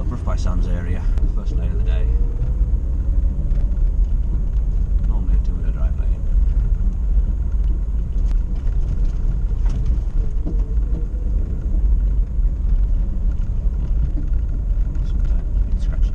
Bruff by Sands area, first lane of the day. Normally a two-wheeler drive lane. Sometimes a bit scratchy.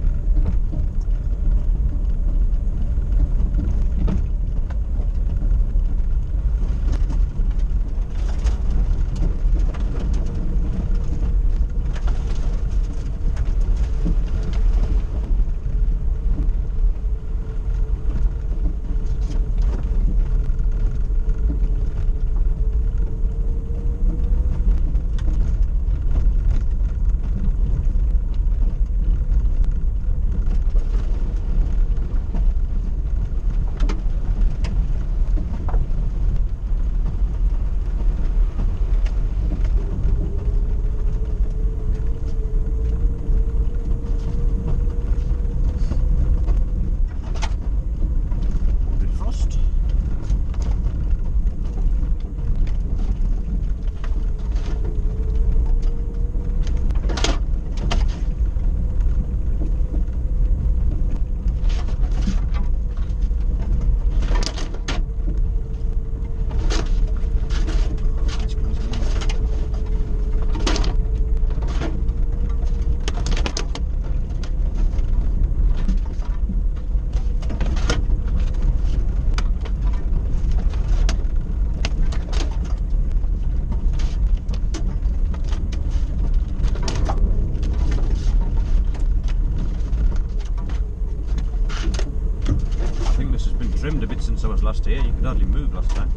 Trimmed a bit since I was last here. You could hardly move last time.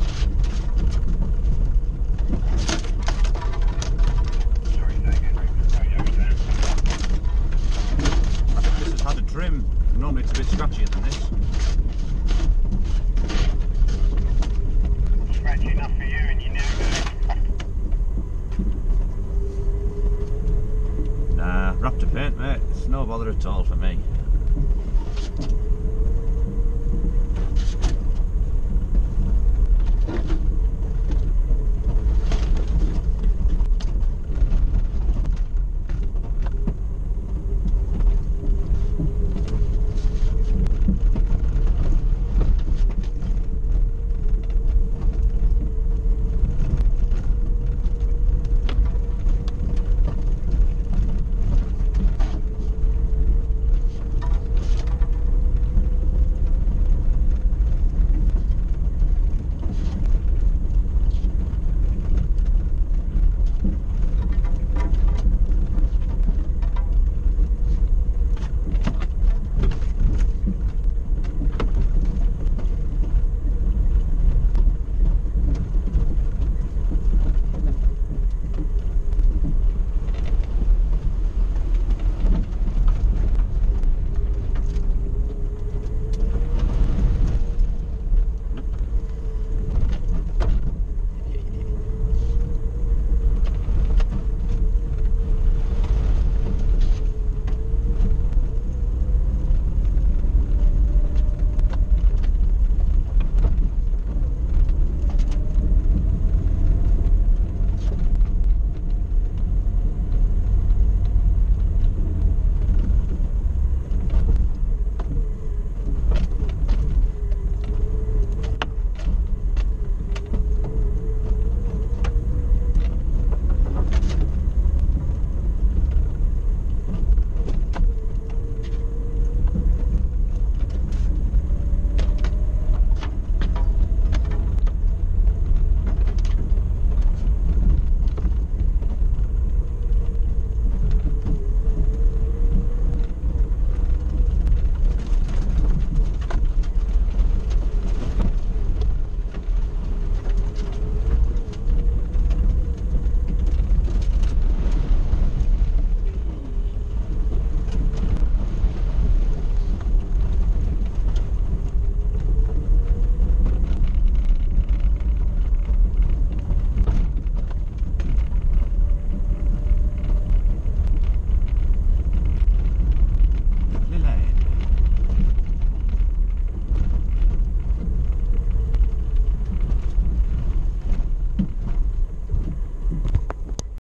I think this has had a trim. Normally it's a bit scratchier than this. Scratchy enough for you and you know. Nah, Raptor paint, mate. It's no bother at all for me.